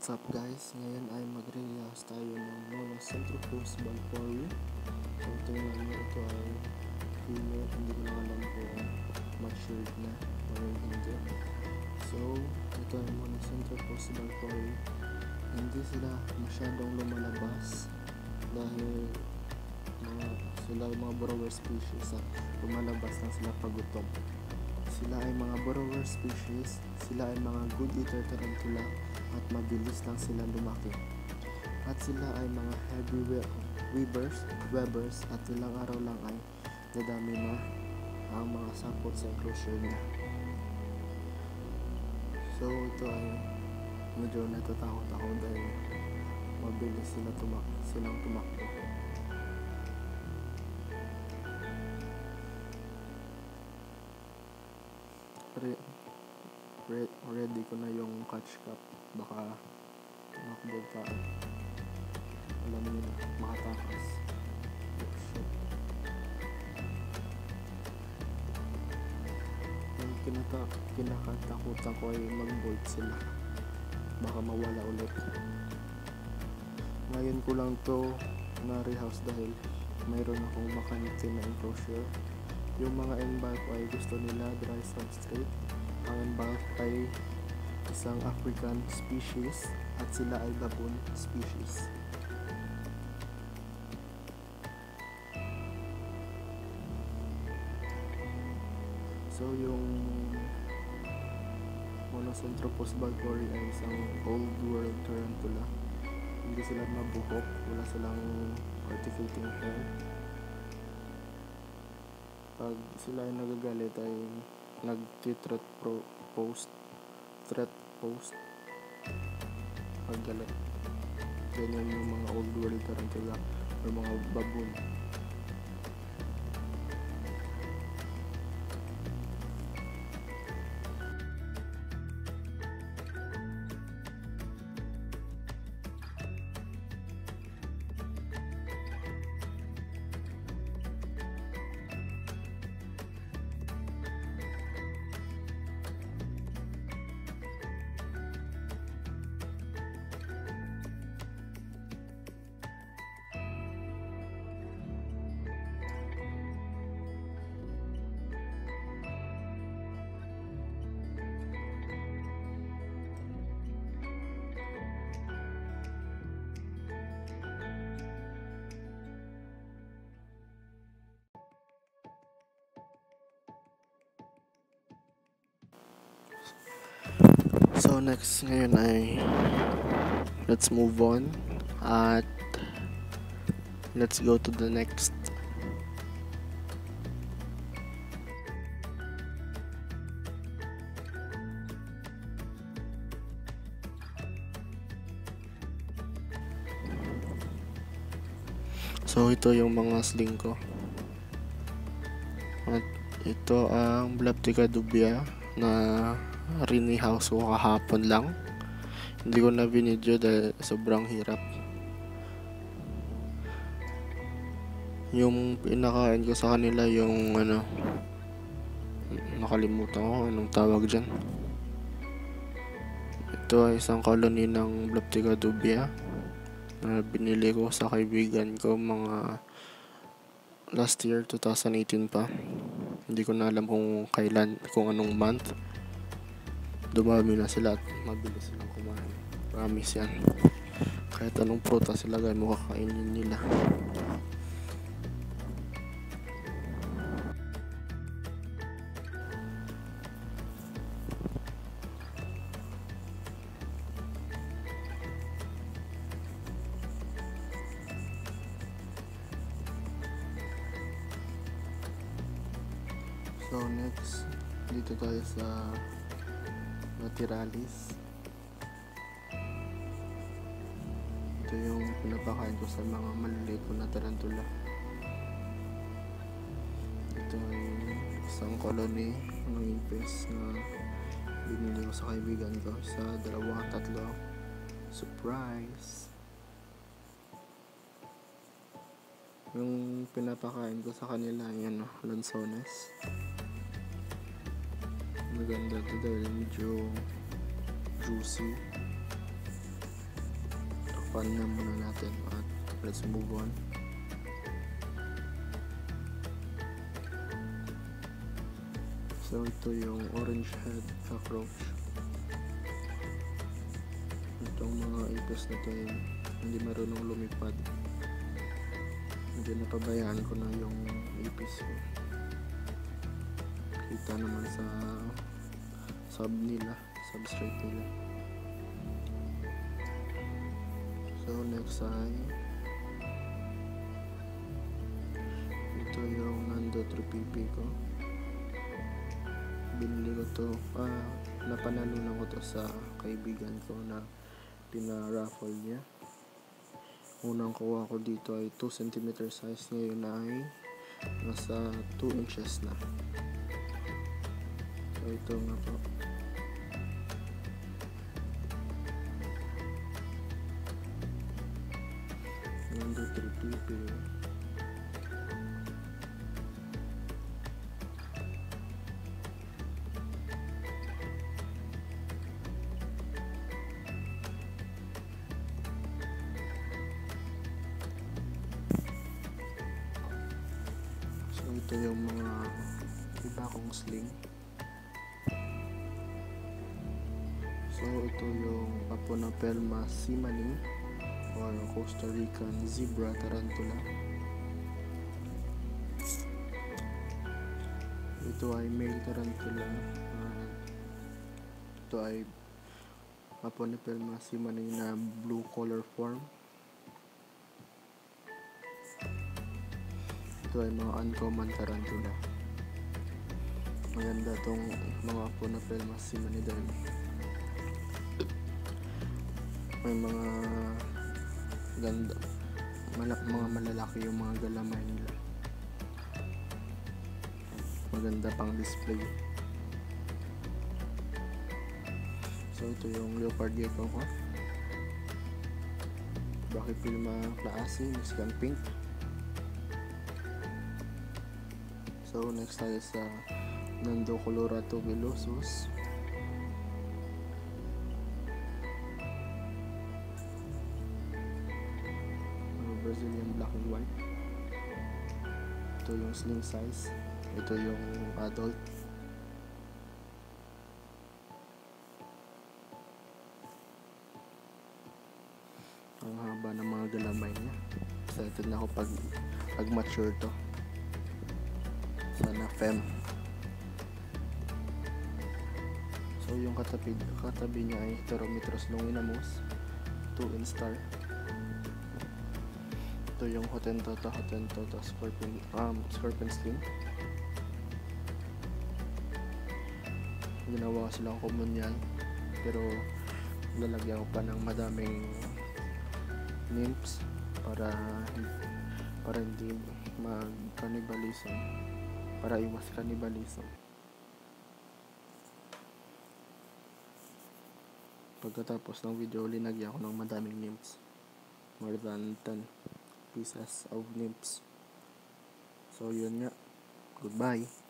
What's up guys? Ngayon ay magre-react tayo ng mga Centropose Balfouri. So tingnan nyo, ito ay female, hindi ko lang alam kung matured na o hindi. So ito ay mga Centropose Balfouri. Hindi sila masyadong lumalabas dahil mga borrower species at lumalabas lang sila pag gutom. Sila ay mga borrower species, sila ay mga good eater tarantula at mabilis lang sila lumaki. At sila ay mga heavy webbers at ilang araw lang ay dadami na ang mga sapot sa enclosure niya. So ito ay medyo natatakot ako dahil mabilis silang tumakbo. Ready ko na yung catch cup, baka tumakbo pa, alam niyo na, makatakas. Yung kinakatakutan ko ay mag-bolt sila, baka mawala ulit. Ngayon ko lang to na-rehouse dahil mayroon akong makanitin na enclosure. Yung mga embark ay gusto nila dry substrate. Ang embark ay isang African species at sila ay baboon species. So yung Monocentrophus balfouri ay isang old world tarantula. Hindi sila mabuhok, wala silang articulating hair. Pag sila ay nagagalit ay nag-threat post pag galit. Ganyan yung mga old world tarantula or mga baboon. So next ngayon ay let's move on at let's go to the next. So ito yung mga sling ko. At ito ang Bleptica dubia na rinihouse ko kahapon lang. Hindi ko na binidyo dahil sobrang hirap. Yung pinakain ko sa kanila yung nakalimutan ko anong tawag dyan. Ito ay isang colony ng Bleptica dubia na binili ko sa kaibigan ko mga last year 2018 pa. Hindi ko na alam kung kailan, kung anong month. Dumami na sila at mabilis silang kumain. Promise yan. Kahit anong prutas sila gaya mo kakainin nila. So next, dito tayo sa Naturalis. Ito yung pinapakain ko sa mga maliliit ko na tarantula. Ito ay isang colony ng impes na binili ko sa kaibigan ko sa 2-3. Surprise! Yung pinapakain ko sa kanila yan, lanzones. Maganda ito dahil medyo juicy. fun na muna natin at let's move on. So ito yung orange head cockroach. Itong mga ipis na ito hindi marunong lumipad. Hindi napabayaan ko na yung ipis ko. Kita naman sa substrate nila. So next ay ito yung Nando 3PP ko. Binili ko to, napanalunan ko to sa kaibigan ko na pina-raffle niya. Unang kuha ko dito ay 2 cm size, ngayon ay nasa 2 inches na. So ito nga po. Nando 3PP. Ito yung mga iba kong sling. So ito yung Aponapelma simani or Costa Rican zebra tarantula. Ito ay male tarantula. Ito ay Aponapelma simani na blue color form. Ito ay mga uncommon tarantula. Maganda itong mga Aponapelma simani dahil may mga ganda, mga malalaki yung mga galamay nila. Maganda pang display. So ito yung leopard gecko ko, Brachypelma claasi, Mexican pink. So next tayo sa Nando colorato villosus. Brazilian black and white. Ito yung sling size. Ito yung adult. Ang haba ng mga galamay niya. Excited na ako pag mature to. Sana fem. So yung katabi niya ay Heterometros longinus 2 instar. Ito yung Hotentota scorpion sling. Ginawa ko silang komunyan, pero lalagyan ko pa ng madaming nymphs para hindi mag-cannibalism, para iwas cannibalism. Pagkatapos ng video, linagyan ko ng madaming nymphs, more than 10 pieces of nymphs. So yun nga, goodbye.